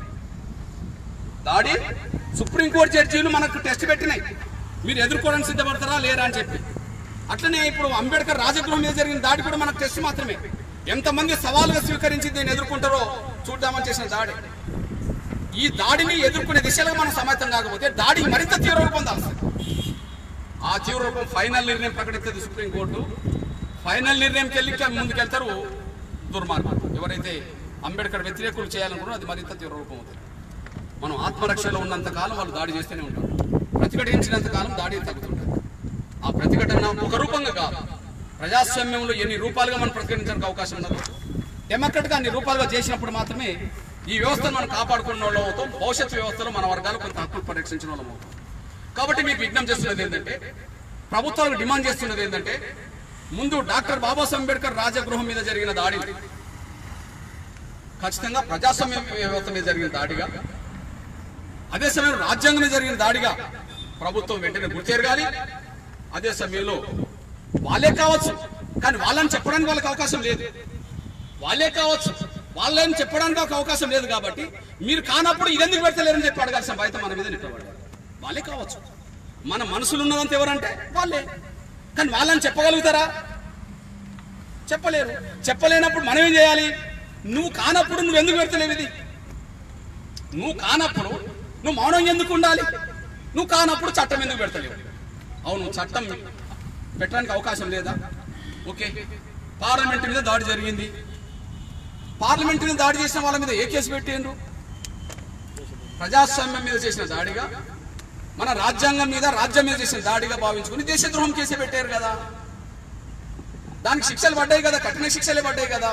దాడి సుప్రీంకోర్టు జడ్జీలు మనకు టెస్ట్ పెట్టినాయి, మీరు ఎదుర్కోవడానికి సిద్ధపడతారా లేరా అని చెప్పి. అట్లనే ఇప్పుడు అంబేద్కర్ రాజగృహం మీద జరిగిన దాడి కూడా మనకు టెస్ట్ మాత్రమే. ఎంతమంది సవాలుగా స్వీకరించి దీన్ని ఎదుర్కొంటారో చూద్దామని చేసిన దాడి. ఈ దాడిని ఎదుర్కొనే దిశలో మనం సమాయత్తం కాకపోతే దాడి మరింత తీవ్ర రూపం దాల్సింది. ఆ తీవ్ర రూపం ఫైనల్ నిర్ణయం ప్రకటిస్తుంది సుప్రీంకోర్టు. ఫైనల్ నిర్ణయంకి వెళ్ళి ముందుకెళ్తారు దుర్మార్గం. ఎవరైతే అంబేద్కర్ వ్యతిరేకులు చేయాలనుకున్నారో అది మరింత తీవ్ర రూపం అవుతుంది. మనం ఆత్మరక్షలో ఉన్నంత కాలం వాళ్ళు దాడి చేస్తూనే ఉంటారు. ప్రతిఘటించినంత కాలం దాడి తగ్గుతుంటుంది. ఆ ప్రతిఘటన ఒక రూపంగా కాదు, ప్రజాస్వామ్యంలో ఎన్ని రూపాలుగా మనం ప్రతిఘటించడానికి అవకాశం ఉండదు. డెమోక్రట్గా అన్ని రూపాలుగా చేసినప్పుడు మాత్రమే ఈ వ్యవస్థను మనం కాపాడుకున్న వాళ్ళం అవుతాం. భవిష్యత్తు వ్యవస్థలో మన వర్గాలు కొంత హక్కులు పరిరక్షించిన వాళ్ళం అవుతాం. కాబట్టి మీకు విజ్ఞప్తి చేస్తున్నది ఏంటంటే, ప్రభుత్వాలకు డిమాండ్ చేస్తున్నది ఏంటంటే, ముందు డాక్టర్ బాబాసాహెబ్ అంబేద్కర్ రాజగృహం మీద జరిగిన దాడి ఖచ్చితంగా ప్రజాస్వామ్య వ్యవస్థ మీద జరిగిన దాడిగా, అదే సమయంలో రాజ్యాంగం మీద జరిగిన దాడిగా ప్రభుత్వం వెంటనే గుర్తెరగాలి. అదే సమయంలో వాళ్ళే కావచ్చు, కానీ వాళ్ళని చెప్పడానికి వాళ్ళకి అవకాశం లేదు. వాళ్ళే కావచ్చు, వాళ్ళని చెప్పడానికి ఒక అవకాశం లేదు. కాబట్టి మీరు కానప్పుడు ఇదెందుకు పెడతలేరని చెప్పి అడగాల్సిన బాధ్యత మన మీద నిలబడాలి. వాళ్ళే కావచ్చు, మన మనసులో ఉన్నదంత ఎవరంటే వాళ్ళే. కానీ వాళ్ళని చెప్పగలుగుతారా? చెప్పలేరు. చెప్పలేనప్పుడు మనం ఏం చేయాలి? నువ్వు కానప్పుడు నువ్వు ఎందుకు పెడతలేవు ఇది? నువ్వు కానప్పుడు నువ్వు మౌనం ఎందుకు ఉండాలి? నువ్వు కానప్పుడు చట్టం ఎందుకు పెడతలేవు? అవును, చట్టం పెట్టడానికి అవకాశం లేదా? ఓకే, పార్లమెంట్ మీద దాడి జరిగింది. పార్లమెంట్ మీద దాడి చేసిన వాళ్ళ మీద ఏ కేసు పెట్టిండ్రు? ప్రజాస్వామ్యం మీద చేసిన దాడిగా, మన రాజ్యాంగం మీద రాజ్యం మీద చేసిన దాడిగా భావించుకుని దేశద్రోహం కేసే పెట్టారు కదా. దానికి శిక్షలు పడ్డాయి కదా, కఠిన శిక్షలే పడ్డాయి కదా.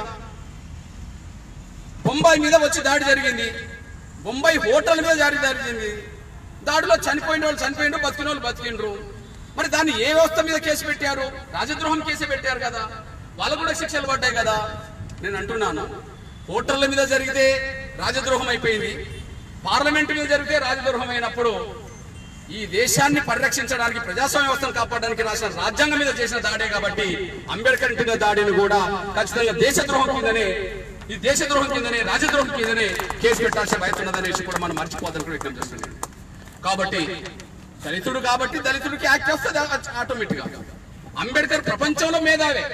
బొంబాయి మీద వచ్చి దాడి జరిగింది. బొంబాయి హోటల్ మీద దాడి జరిగింది. దాడిలో చనిపోయిన వాళ్ళు చనిపోయిండ్రు, బతికిన వాళ్ళు బతికిండ్రు. మరి దాన్ని ఏ వ్యవస్థ మీద కేసు పెట్టారు? రాజద్రోహం కేసే పెట్టారు కదా. వాళ్ళకు కూడా శిక్షలు పడ్డాయి కదా. నేను అంటున్నాను, హోటళ్ల మీద జరిగితే రాజద్రోహం అయిపోయింది, పార్లమెంట్ మీద జరిగితే రాజద్రోహం అయినప్పుడు ఈ దేశాన్ని పరిరక్షించడానికి, ప్రజాస్వామ్య వ్యవస్థను కాపాడడానికి రాసిన రాజ్యాంగం మీద చేసిన దాడే కాబట్టి అంబేద్కర్ ఇంటి దాడిని కూడా ఖచ్చితంగా దేశద్రోహం కిందనే, ఈ దేశద్రోహం కిందనే, రాజద్రోహం కిందనే కేసు పెట్టాల్సిన బాధ్యత ఉన్నదనేసి కూడా మనం మర్చిపోదని కూడా వ్యక్తం చేస్తున్నాం. కాబట్టి దళితుడు కాబట్టి దళితుడికి యాక్ట్ వస్తుంది ఆటోమేటిక్ గా. అంబేద్కర్ ప్రపంచంలో మేధావే,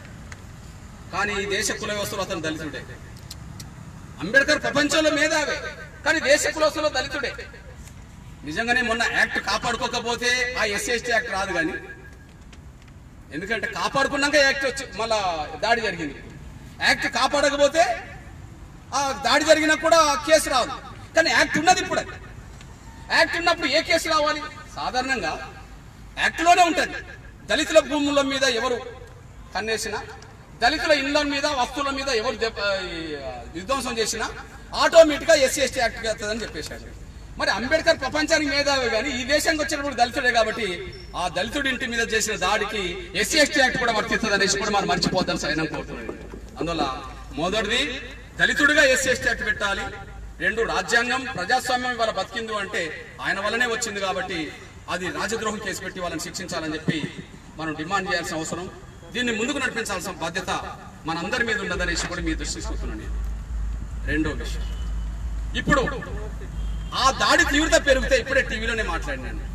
కానీ ఈ దేశ కుల వ్యవస్థలో అతను దళితుడే. అంబేద్కర్ ప్రపంచంలో మేధావే, కానీ దేశ కుల వ్యవస్థలో దళితుడే. నిజంగానే మొన్న యాక్ట్ కాపాడుకోకపోతే ఆ ఎస్సీ ఎస్టీ యాక్ట్ రాదు. కానీ ఎందుకంటే కాపాడుకున్నాక యాక్ట్ వచ్చి మళ్ళా దాడి జరిగింది. యాక్ట్ కాపాడకపోతే ఆ దాడి జరిగినా కూడా కేసు రాదు. కానీ యాక్ట్ ఉన్నది. ఇప్పుడు యాక్ట్ ఉన్నప్పుడు ఏ కేసు రావాలి? సాధారణంగా యాక్ట్లోనే ఉంటుంది. దళితుల భూముల మీద ఎవరు కన్నేసినా, దళితుల ఇళ్ల మీద వస్తువుల మీద ఎవరు విధ్వంసం చేసినా ఆటోమేటిక్ గా ఎస్సీ ఎస్టీ యాక్ట్ వస్తుందని చెప్పేశాడు. మరి అంబేద్కర్ ప్రపంచానికి మేధావి, కానీ ఈ దేశానికి వచ్చినప్పుడు దళితుడే కాబట్టి ఆ దళితుడి ఇంటి మీద చేసిన దాడికి ఎస్సీ ఎస్టీ యాక్ట్ కూడా వర్తిస్తుంది అనేసి కూడా మనం మర్చిపోద్దాం సైనం కోరుతున్నాడు. అందువల్ల మొదటిది దళితుడిగా ఎస్సీ ఎస్టీ యాక్ట్ పెట్టాలి. రెండు, రాజ్యాంగం ప్రజాస్వామ్యం ఇవాళ బతికింది అంటే ఆయన వల్లనే వచ్చింది కాబట్టి అది రాజద్రోహం కేసు పెట్టి వాళ్ళని శిక్షించాలని చెప్పి మనం డిమాండ్ చేయాల్సిన అవసరం, దీన్ని ముందుకు నడిపించాల్సిన బాధ్యత మనందరి మీద ఉండదనేసి కూడా మీ దృష్టి చూస్తున్నాను. రెండో విషయం, ఇప్పుడు ఆ దాడి తీవ్రత పెరిగితే, ఇప్పుడే టీవీలోనే మాట్లాడినాను,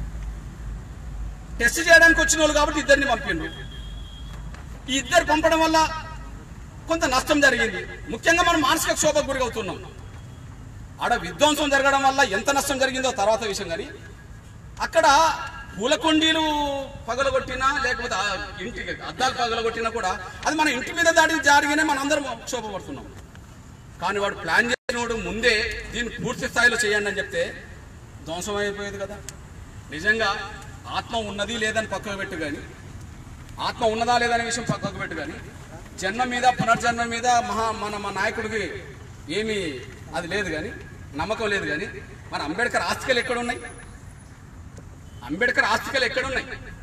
టెస్ట్ చేయడానికి వచ్చిన వాళ్ళు కాబట్టి ఇద్దరిని పంపిండ్రు. ఈ ఇద్దరు పంపడం వల్ల కొంత నష్టం జరిగింది. ముఖ్యంగా మనం మానసిక క్షోభకు గురి అవుతున్నాం. ఆడ విధ్వంసం జరగడం వల్ల ఎంత నష్టం జరిగిందో తర్వాత విషయం. కానీ అక్కడ పూలకొండీలు పగలగొట్టినా, లేకపోతే ఇంటికి అద్దాలు పగలగొట్టినా కూడా అది మన ఇంటి మీద దాడి జరిగినే మనం అందరం క్షోభపడుతున్నాం. కానీ వాడు ప్లాన్ చేసినోడు ముందే దీన్ని పూర్తి స్థాయిలో చేయండి అని చెప్తే ధ్వంసం అయిపోయేది కదా. నిజంగా ఆత్మ ఉన్నది లేదని పక్కకు పెట్టు, కానీ ఆత్మ ఉన్నదా లేదనే విషయం పక్కకు పెట్టు, కానీ జన్మ మీద పునర్జన్మ మీద మహా మన మా నాయకుడికి ఏమీ అది లేదు, కానీ నమ్మకం లేదు. కానీ మరి అంబేద్కర్ ఆస్తికలు ఎక్కడున్నాయి? అంబేద్కర్ ఆస్తికలు ఎక్కడున్నాయి?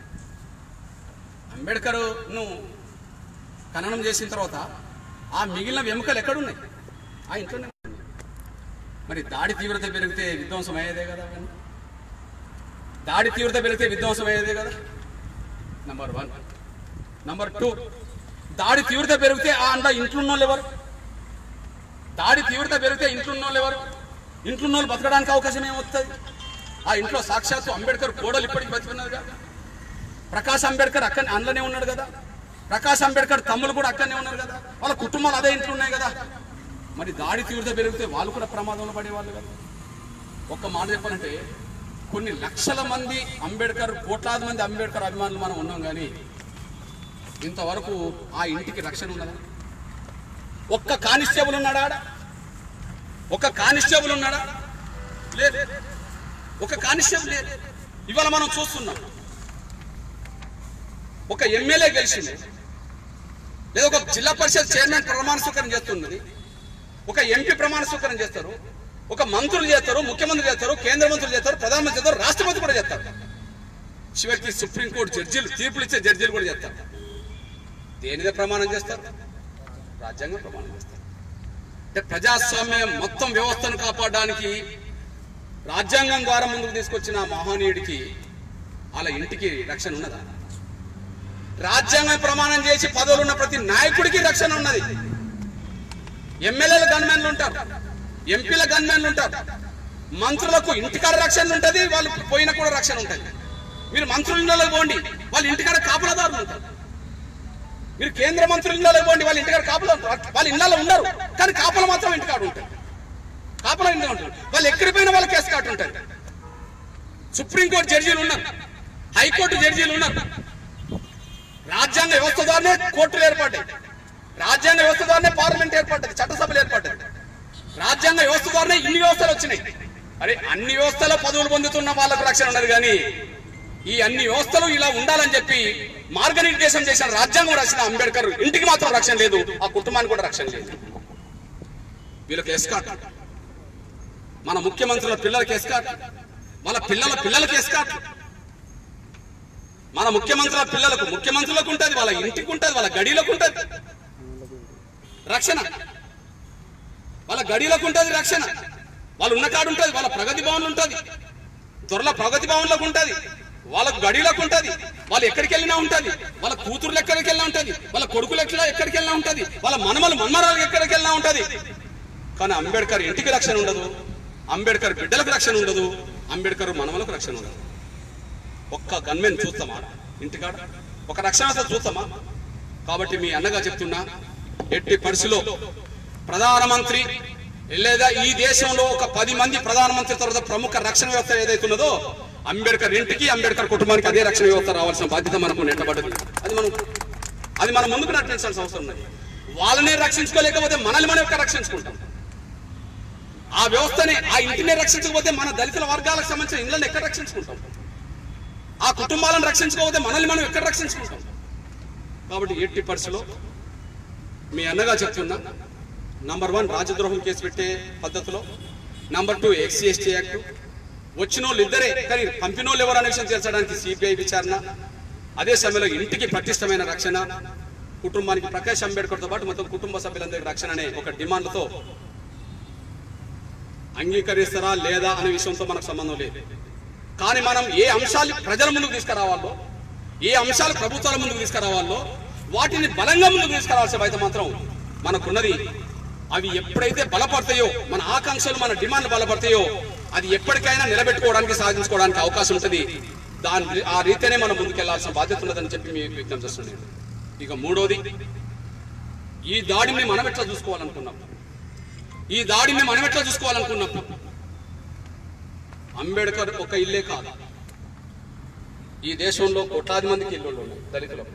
అంబేద్కర్ను ఖననం చేసిన తర్వాత ఆ మిగిలిన వెముకలు ఎక్కడున్నాయి? ఆ ఇంట్లోనే. మరి దాడి తీవ్రత పెరిగితే విధ్వంసం అయ్యేదే కదా. దాడి తీవ్రత పెరిగితే విధ్వంసం అయ్యేదే కదా. Number one. నంబర్ టూ, దాడి తీవ్రత పెరిగితే ఆ అండ ఇంట్లోన్న వాళ్ళు ఎవరు? దాడి తీవ్రత పెరిగితే ఇంట్లోన్న వాళ్ళు ఎవరు? ఇంట్లో వాళ్ళు బతకడానికి అవకాశం ఏమవుతుంది? ఆ ఇంట్లో సాక్షాత్తు అంబేద్కర్ కోడలు ఇప్పటికి బతికున్నారు కదా. ప్రకాష్ అంబేద్కర్ అక్కడ అందులోనే ఉన్నాడు కదా. ప్రకాష్ అంబేద్కర్ తమ్ములు కూడా అక్కడనే ఉన్నారు కదా. వాళ్ళ కుటుంబాలు అదే ఇంట్లో ఉన్నాయి కదా. మరి దాడి తీవ్రత పెరిగితే వాళ్ళు కూడా ప్రమాదంలో పడేవాళ్ళు కదా. ఒక్క మాట చెప్పాలంటే కొన్ని లక్షల మంది అంబేద్కర్, కోట్లాది మంది అంబేద్కర్ అభిమానులు మనం ఉన్నాం, కానీ ఇంతవరకు ఆ ఇంటికి రక్షణ ఉన్నదా? ఒక్క కానిస్టేబుల్ ఉన్నాడా? ఒక్క కానిస్టేబుల్ ఉన్నాడా? లేదు. ఒక కానిస్టేబుల్ లేదు. ఇవాళ మనం చూస్తున్నాం, ఒక ఎమ్మెల్యే గెలిచింది, లేదా ఒక జిల్లా పరిషత్ చైర్మన్ ప్రమాణ స్వీకారం చేస్తున్నది, ఒక ఎంపీ ప్రమాణ స్వీకారం చేస్తారు, ఒక మంత్రులు చేస్తారు, ముఖ్యమంత్రి చేస్తారు, కేంద్ర మంత్రులు చేస్తారు, ప్రధానమంత్రి చేస్తారు, రాష్ట్రపతి కూడా చేస్తారు, చివరికి సుప్రీంకోర్టు జడ్జీలు, తీర్పులు ఇచ్చే జడ్జీలు కూడా చేస్తారు. దేనిదే ప్రమాణం చేస్తారు? రాజ్యాంగం ప్రమాణం చేస్తారు. అంటే ప్రజాస్వామ్యం మొత్తం వ్యవస్థను కాపాడడానికి రాజ్యాంగం ద్వారా ముందుకు తీసుకొచ్చిన మహనీయుడికి వాళ్ళ ఇంటికి రక్షణ ఉన్నదా? రాజ్యాంగం ప్రమాణం చేసి పదవులు ఉన్న ప్రతి నాయకుడికి రక్షణ ఉన్నది. ఎమ్మెల్యేల గన్మెన్లు ఉంటారు, ఎంపీల గన్మెన్లు ఉంటారు, మంత్రులకు ఇంటికాడ రక్షణ ఉంటుంది, వాళ్ళు పోయినా కూడా రక్షణ ఉంటుంది. మీరు మంత్రుల ఇళ్ళలోకి పోండి, వాళ్ళ ఇంటికాడ కాపులదారులు ఉంటారు. మీరు కేంద్ర మంత్రుల ఇళ్ళలోకి పోండి, వాళ్ళ ఇంటికాడ కాపులు వాళ్ళ ఇళ్ళలో ఉండరు, కానీ కాపులు మాత్రం ఇంటికాడ ఉంటారు. కాపుల ఇంట్లో ఉంటారు. వాళ్ళు ఎక్కడికి పోయినా వాళ్ళ కేసు కాటు ఉంటుంది. సుప్రీంకోర్టు జడ్జీలు ఉన్నారు, హైకోర్టు జడ్జీలు ఉన్నారు. రాజ్యాంగ వ్యవస్థ ద్వారానే కోర్టులు ఏర్పడ్డాయి, రాజ్యాంగ వ్యవస్థ ద్వారానే పార్లమెంట్ ఏర్పడ్డది, చట్టసభలు ఏర్పడ్డది, రాజ్యాంగ వ్యవస్థ ద్వారానే ఇన్ని వ్యవస్థలు వచ్చినాయి. అరే అన్ని వ్యవస్థలో పదవులు పొందుతున్న వాళ్ళకు రక్షణ ఉన్నది, కానీ ఈ అన్ని వ్యవస్థలు ఇలా ఉండాలని చెప్పి మార్గనిర్దేశం చేసిన రాజ్యాంగం రాసిన అంబేద్కర్ ఇంటికి మాత్రం రక్షణ లేదు, ఆ కుటుంబానికి కూడా రక్షణ లేదు. వీళ్ళకి ఎస్కాట్, మన ముఖ్యమంత్రుల పిల్లలకి ఎస్కాట్, వాళ్ళ పిల్లల పిల్లలకి ఎస్కాట్. మన ముఖ్యమంత్రుల పిల్లలకు ముఖ్యమంత్రులకు ఉంటుంది, వాళ్ళ ఇంటికి ఉంటుంది, వాళ్ళ గడిలకు ఉంటుంది రక్షణ, వాళ్ళ గడిలకు ఉంటుంది రక్షణ. వాళ్ళు ఉన్న కాడు ఉంటుంది, వాళ్ళ ప్రగతి భవన్లు ఉంటుంది, దొరల ప్రగతి భవన్లకు ఉంటుంది, వాళ్ళకు గడిలకు ఉంటుంది, వాళ్ళు ఎక్కడికి వెళ్ళినా ఉంటుంది, వాళ్ళ కూతుర్లు ఎక్కడికి వెళ్ళినా ఉంటుంది, వాళ్ళ కొడుకులు ఎక్కడ ఎక్కడికి వెళ్ళినా ఉంటుంది, వాళ్ళ మనమలు మన్మరాలు ఎక్కడికి వెళ్ళినా ఉంటుంది. కానీ అంబేద్కర్ ఇంటికి రక్షణ ఉండదు, అంబేద్కర్ బిడ్డలకు రక్షణ ఉండదు, అంబేద్కర్ మనమలకు రక్షణ ఉండదు. ఒక్క గన్మెన్ చూస్తామా ఇంటికాడ? ఒక రక్షణ చూస్తామా? కాబట్టి మీ అన్నగా చెప్తున్నా, ఎట్టి పరిస్థితిలో ప్రధానమంత్రి లేదా ఈ దేశంలో ఒక పది మంది ప్రధానమంత్రి తర్వాత ప్రముఖ రక్షణ వ్యవస్థ ఏదైతున్నదో అంబేద్కర్ ఇంటికి అంబేద్కర్ కుటుంబానికి అదే రక్షణ వ్యవస్థ రావాల్సిన బాధ్యత మనకు నెట్టబడ్డది. అది మనం అది మనం ముందుకు నడిపించాల్సిన అవసరం ఉన్నది. వాళ్ళనే రక్షించుకోలేకపోతే మనల్ని మనం ఎక్కడ రక్షించుకుంటాం? ఆ వ్యవస్థని ఆ ఇంటిని రక్షించకపోతే మన దళితుల వర్గాలకు సంబంధించిన ఇళ్ళని ఎక్కడ రక్షించుకుంటాం? ఆ కుటుంబాలను రక్షించుకోకపోతే మనల్ని మనం ఎక్కడ రక్షించుకుంటాం? కాబట్టి ఎట్టి పరిస్థితిలో మీ అన్నగా చెప్తున్నా, నంబర్ వన్ రాజద్రోహం కేసు పెట్టే పద్ధతిలో, number two SC ST act, వచ్చిన వాళ్ళు ఇద్దరే కానీ పంపిన వాళ్ళు ఎవరు అనే విషయం తెలుసడానికి సిబిఐ విచారణ, అదే సమయంలో ఇంటికి పటిష్టమైన రక్షణ, కుటుంబానికి ప్రకాష్ అంబేద్కర్తో పాటు మొత్తం కుటుంబ సభ్యులందరికీ రక్షణ అనే ఒక డిమాండ్లతో అంగీకరిస్తారా లేదా అనే విషయంతో మనకు సంబంధం లేదు. కానీ మనం ఏ అంశాలు ప్రజల ముందుకు తీసుకురావాలో, ఏ అంశాలు ప్రభుత్వాల ముందుకు తీసుకురావాలో వాటిని బలంగా ముందుకు తీసుకురావాల్సిన బాధ్యత మాత్రం మనకున్నది. అవి ఎప్పుడైతే బలపడతాయో, మన ఆకాంక్షలు మన డిమాండ్లు బలపడతాయో, అది ఎప్పటికైనా నిలబెట్టుకోవడానికి సాధించుకోవడానికి అవకాశం ఉంటుంది. దాని ఆ రీతినే మనం ముందుకెళ్లాల్సిన బాధ్యత ఉన్నదని చెప్పి మీకు విజ్ఞప్తి చేస్తున్నాను. ఇక మూడోది, ఈ దాడిని మనం ఎట్లా చూసుకోవాలనుకున్నాం ఈ దాడిని మనం ఎట్లా చూసుకోవాలనుకున్నప్పుడు అంబేద్కర్ ఒక ఇల్లే కాదు, ఈ దేశంలో కోట్లాది మందికి ఇల్లు ఉన్నాయి. దళితులకు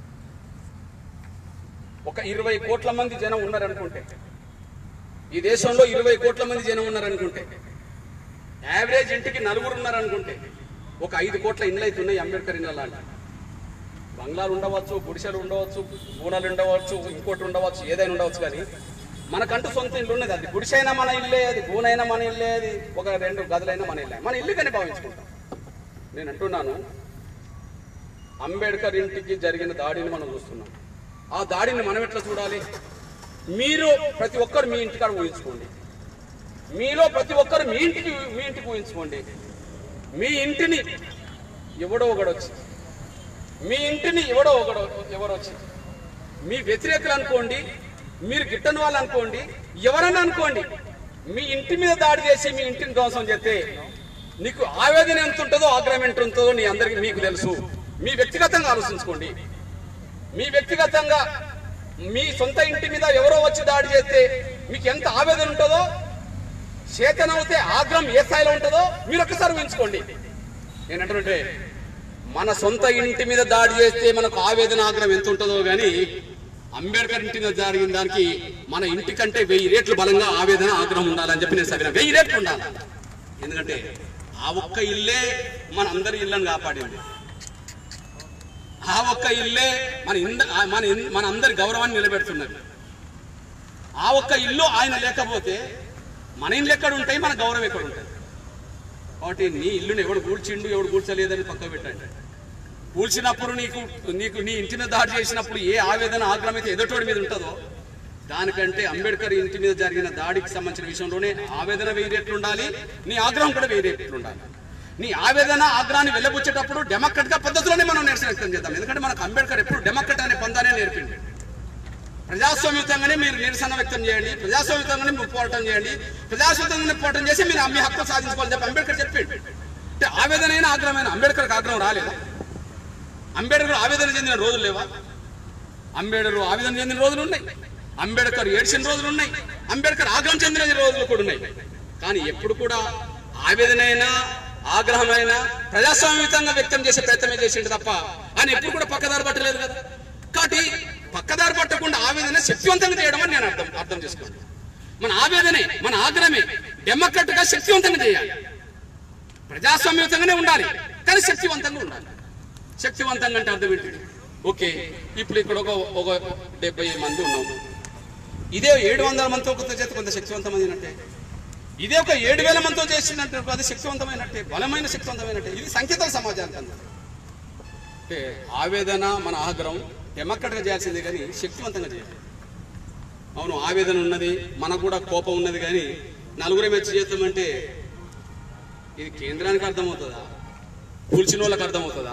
ఒక ఇరవై కోట్ల మంది జనం ఉన్నారనుకుంటే, ఈ దేశంలో ఇరవై కోట్ల మంది జనం ఉన్నారనుకుంటే, యావరేజ్ ఇంటికి నలుగురు ఉన్నారనుకుంటే, ఒక ఐదు కోట్ల ఇండ్లు అయితే ఉన్నాయి అంబేద్కర్ ఇండ్ల లాంటి. బంగ్లాలు ఉండవచ్చు, గుడిసెలు ఉండవచ్చు, గూడలు ఉండవచ్చు, ఇంకోటి ఉండవచ్చు, ఏదైనా ఉండవచ్చు, కానీ మనకంటూ సొంత ఇల్లు ఉన్నది. అది గుడిసైనా మన ఇల్లే, అది గూనైనా మన ఇల్లే, అది ఒక రెండు గదులైనా మన ఇల్లే, మన ఇల్లు కానీ భావించుకుంటాం. నేను అంటున్నాను, అంబేద్కర్ ఇంటికి జరిగిన దాడిని మనం చూస్తున్నాం. ఆ దాడిని మనం ఎట్లా చూడాలి? మీరు ప్రతి ఒక్కరు మీ ఇంటికాడ ఊహించుకోండి, మీలో ప్రతి ఒక్కరు మీ ఇంటికి మీ ఇంటికి ఊహించుకోండి. మీ ఇంటిని ఎవడో ఒకడొచ్చి మీ ఇంటిని ఎవడో ఒకడో ఎవరొచ్చి మీ వ్యతిరేకులు అనుకోండి, మీరు గిట్టని వాళ్ళు అనుకోండి, ఎవరన్నా అనుకోండి, మీ ఇంటి మీద దాడి చేసి మీ ఇంటిని ధ్వంసం చేస్తే నీకు ఆవేదన ఎంత ఉంటుందో, ఆగ్రహం ఎంత ఉంటుందో నీ అందరికీ మీకు తెలుసు. మీ వ్యక్తిగతంగా ఆలోచించుకోండి. మీ వ్యక్తిగతంగా మీ సొంత ఇంటి మీద ఎవరో వచ్చి దాడి చేస్తే మీకు ఎంత ఆవేదన ఉంటుందో, చేతనవుతే ఆగ్రహం ఏ స్థాయిలో ఉంటుందో మీరు ఒక్కసారి ఊహించుకోండి. నేనంటే మన సొంత ఇంటి మీద దాడి చేస్తే మనకు ఆవేదన ఆగ్రహం ఎంత ఉంటుందో కానీ అంబేద్కర్ ఇంటి మీద జరిగిన దానికి మన ఇంటి కంటే వెయ్యి రేట్లు బలంగా ఆవేదన ఆగ్రహం ఉండాలని చెప్పి నేను సరిగ్గా వెయ్యి రేట్లు ఉండాలి. ఎందుకంటే ఆ ఒక్క ఇల్లే మన అందరి ఇళ్ళని కాపాడింది. ఆ ఒక్క ఇల్లే మన ఇంద మన మన అందరి గౌరవాన్ని నిలబెడుతున్నది. ఆ ఒక్క ఇల్లు ఆయన లేకపోతే మన ఇల్లు ఎక్కడ ఉంటాయి, మన గౌరవం ఎక్కడ ఉంటుంది? కాబట్టి నీ ఇల్లుని ఎవడు కూల్చిండు ఎవడు కూల్చలేదని పక్క పెట్టండి. కూల్చినప్పుడు నీకు నీకు నీ ఇంటి మీద దాడి చేసినప్పుడు ఏ ఆవేదన ఆగ్రహం అయితే ఎదుటోడి మీద ఉంటుందో, దానికంటే అంబేద్కర్ ఇంటి మీద జరిగిన దాడికి సంబంధించిన విషయంలోనే ఆవేదన వెయ్యి రెట్లు ఉండాలి, నీ ఆగ్రహం కూడా వెయ్యి రెట్లు ఉండాలి. నీ ఆవేదన ఆగ్రహాన్ని వెళ్ళబుచ్చేటప్పుడు డెమోక్రట్ గా పద్ధతిలోనే మనం నిరసన వ్యక్తం చేద్దాం. ఎందుకంటే మనకు అంబేద్కర్ ఎప్పుడు డెమోక్రట్ అనే పందానే నేర్పింది. ప్రజాస్వామ్యుతంగానే మీరు నిరసన వ్యక్తం చేయండి, ప్రజాస్వామ్యుతంగానే మీరు పోరాటం చేయండి, ప్రజాస్వామ్యంగానే పోరాటం చేసి మీరు మీ హక్కులు సాధించుకోవాలని చెప్పి అంబేద్కర్ చెప్పాడు. అంటే ఆవేదన అయినా ఆగ్రహమైన అంబేద్కర్కి ఆగ్రహం రాలేదా? అంబేద్కర్ ఆవేదన చెందిన రోజులు లేవా? అంబేద్కర్ ఆవేదన చెందిన రోజులు ఉన్నాయి, అంబేద్కర్ ఏడ్చిన రోజులు ఉన్నాయి, అంబేద్కర్ ఆగ్రహం చెందిన రోజులు కూడా ఉన్నాయి. కానీ ఎప్పుడు కూడా ఆవేదనైనా ఆగ్రహమైనా ప్రజాస్వామ్యంగా వ్యక్తం చేసే ప్రయత్నమే చేసిండు తప్ప ఆయన ఎప్పుడు కూడా పక్కదారి పట్టలేదు కదా. కాబట్టి పక్కదారి పట్టకుండా ఆవేదన శక్తివంతంగా చేయడం అని నేను అర్థం అర్థం చేసుకోండి. మన ఆవేదనే మన ఆగ్రహమే డెమోక్రట్ గా శక్తివంతంగా చేయాలి. ప్రజాస్వామ్యంగానే ఉండాలి కానీ శక్తివంతంగా ఉండాలి. శక్తివంతంగా అంటే అర్థం ఏంటి? ఓకే, ఇప్పుడు ఇక్కడ ఒక ఒక డెబ్బై మంది ఉన్నాము, ఇదే ఏడు వందల మందితో కొంత చేత కొంత శక్తివంతమైనట్టే, ఇదే ఒక ఏడు వేల మందితో చేసినట్టు అది శక్తివంతమైనట్టే, బలమైన శక్తివంతమైనట్టే. ఇది సంకేతాల సమాజానికి అందరూ అంటే ఆవేదన మన ఆగ్రహం డెమోక్రట్గా చేయాల్సిందే కానీ శక్తివంతంగా చేయాలి. అవును, ఆవేదన ఉన్నది, మనకు కూడా కోపం ఉన్నది, కానీ నలుగురే మెచ్చి చేస్తామంటే ఇది కేంద్రానికి అర్థమవుతుందా? కూల్చిన వాళ్ళకి అర్థమవుతుందా?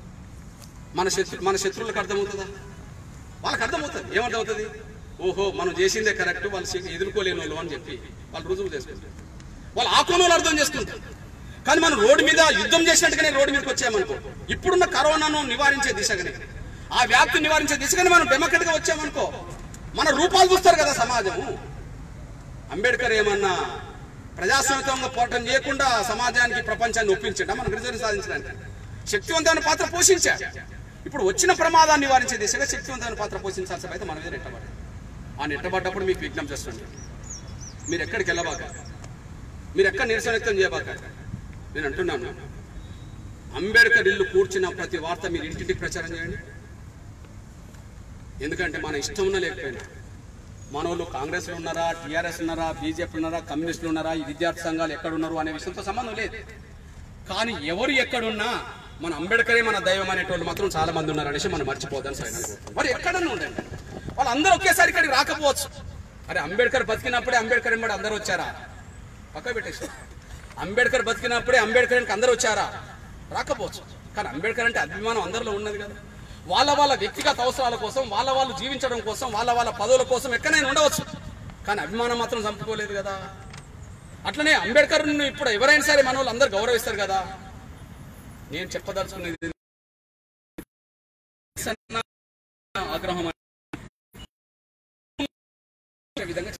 మన శత్రు మన శత్రువులకు అర్థమవుతుందా? వాళ్ళకి అర్థమవుతుంది. ఏమర్థమవుతుంది? ఓహో, మనం చేసిందే కరెక్ట్, వాళ్ళు ఎదుర్కోలేని వాళ్ళు అని చెప్పి వాళ్ళు రుజువు చేసుకుంటారు. వాళ్ళు ఆ కోణంలో అర్థం చేసుకుంటారు. కానీ మనం రోడ్డు మీద యుద్ధం చేసినట్టుగానే రోడ్డు మీదకి వచ్చామనుకో, ఇప్పుడున్న కరోనాను నివారించే దిశగానే, ఆ వ్యాప్తిని నివారించే దిశగానే మనం డెమోక్రట్గా వచ్చామనుకో, మన రూపాలు చూస్తారు కదా సమాజము. అంబేద్కర్ ఏమన్నా ప్రజాస్వామ్యంగా పోరాటం చేయకుండా సమాజానికి ప్రపంచాన్ని ఒప్పించడా మనకు రిజర్వ్ సాధించడానికి? శక్తివంతమైన పాత్ర పోషించాడు. ఇప్పుడు వచ్చిన ప్రమాదాన్ని నివారించే దిశగా శక్తివంతమైన పాత్ర పోషించాల్సిన అయితే మన మీద నెట్టబడ్డాడు. ఆ నెట్టబడ్డప్పుడు మీకు విజ్ఞప్తి చేస్తుంది, మీరు ఎక్కడికి వెళ్ళబాక, మీరు ఎక్కడ నిరసన వ్యక్తం చేయబాక. నేను అంటున్నాను, అంబేద్కర్ ఇల్లు కూర్చిన ప్రతి వార్త మీరు ఇంటింటికి ప్రచారం చేయండి. ఎందుకంటే మన ఇష్టం ఉన్నా లేకపోయినా మన వాళ్ళు కాంగ్రెస్లో ఉన్నారా, టీఆర్ఎస్ ఉన్నారా, బీజేపీ ఉన్నారా, కమ్యూనిస్టులు ఉన్నారా, ఈ విద్యార్థి సంఘాలు ఎక్కడున్నారు అనే విషయంతో సంబంధం లేదు. కానీ ఎవరు ఎక్కడున్నా మన అంబేద్కరే మన దైవం అనేటోళ్ళు మాత్రం చాలా మంది ఉన్నారు అనేసి మనం మర్చిపోద్దాం. సైనా మరి ఎక్కడన్నా ఉండండి, వాళ్ళందరూ ఒకేసారి ఇక్కడికి రాకపోవచ్చు. అరే అంబేద్కర్ బతికినప్పుడే అంబేద్కర్ ఎంబడి అందరూ వచ్చారా? పక్క పెట్టేసి అంబేద్కర్ బతికినప్పుడే అంబేద్కర్ అందరూ వచ్చారా? రాకపోవచ్చు. కానీ అంబేద్కర్ అంటే అభిమానం అందరిలో ఉన్నది కదా. వాళ్ళ వాళ్ళ వ్యక్తిగత అవసరాల కోసం, వాళ్ళ వాళ్ళు జీవించడం కోసం, వాళ్ళ వాళ్ళ పదవుల కోసం ఎక్కడైనా ఉండవచ్చు, కానీ అభిమానం మాత్రం చంపుకోలేదు కదా. అట్లనే అంబేద్కర్ ఇప్పుడు ఎవరైనా సరే మన వాళ్ళు అందరూ గౌరవిస్తారు కదా. నేను చెప్పదలుచుకునేది ఆగ్రహం విధంగా